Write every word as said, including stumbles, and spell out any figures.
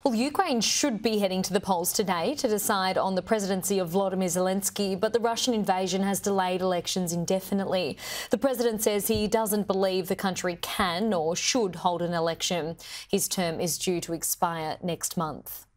Well, Ukraine should be heading to the polls today to decide on the presidency of Volodymyr Zelensky, but the Russian invasion has delayed elections indefinitely. The president says he doesn't believe the country can or should hold an election. His term is due to expire next month.